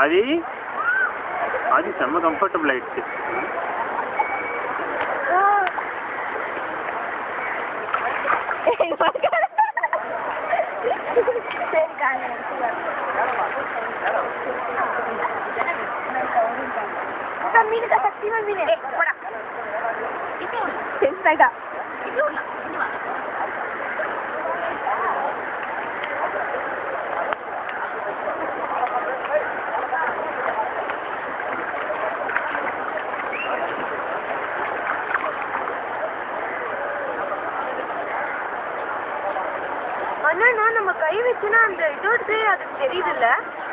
ஆதி ஆதி செம்ம கம்ஃபர்டபுள் ஆயிடுச்சு. மீன் தான் சத்தியமா மீன் சென்சாயிட்டா. அண்ணா நம்ம கை வச்சுன்னா அந்த இதோடு அதுக்கு தெரியுதுல்ல.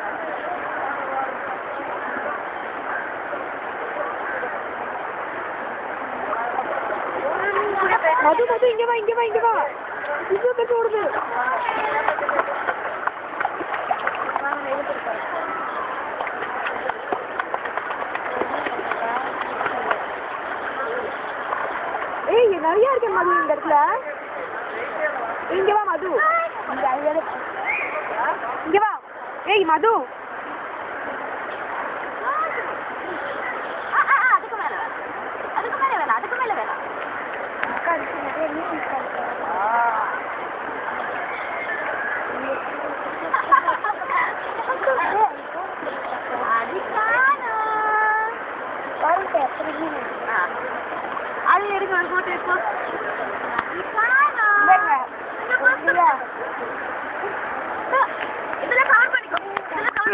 மது மது இங்க வா இங்க வா இங்க வா. இது பெட்டு ஓடுது. ஏய் நிறைய இருக்கு மது இந்த இடத்துல. இங்க வா மது. இங்க வா. ஏய் மது. அதுக்கு மேல வேணாம். அது எடுக்க போட்டு